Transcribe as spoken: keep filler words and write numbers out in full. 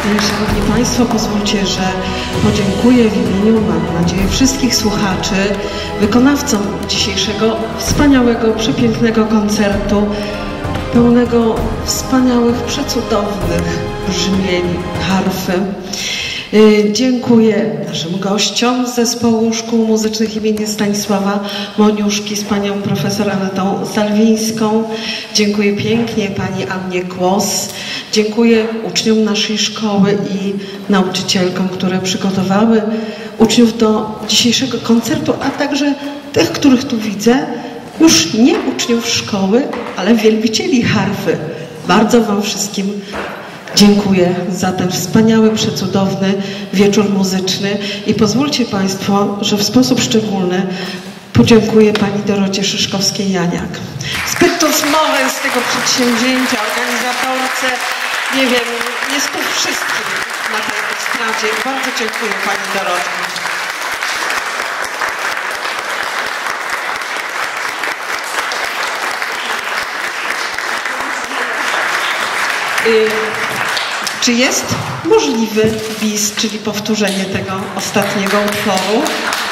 Szanowni Państwo, pozwólcie, że podziękuję w imieniu, mam nadzieję, wszystkich słuchaczy, wykonawcom dzisiejszego wspaniałego, przepięknego koncertu, pełnego wspaniałych, przecudownych brzmień harfy. Dziękuję naszym gościom z Zespołu Szkół Muzycznych imienia Stanisława Moniuszki z panią profesor Anetą Salwińską. Dziękuję pięknie pani Annie Kłos. Dziękuję uczniom naszej szkoły i nauczycielkom, które przygotowały uczniów do dzisiejszego koncertu, a także tych, których tu widzę, już nie uczniów szkoły, ale wielbicieli harfy. Bardzo wam wszystkim dziękuję za ten wspaniały, przecudowny wieczór muzyczny i pozwólcie Państwo, że w sposób szczególny podziękuję pani Dorocie Szyszkowskiej-Janiak. Spiritus movens tego przedsięwzięcia, organizatorce, nie wiem, jest tu wszystkim na tej estradzie. Bardzo dziękuję pani Dorocie. Y Czy jest możliwy bis, czyli powtórzenie tego ostatniego utworu?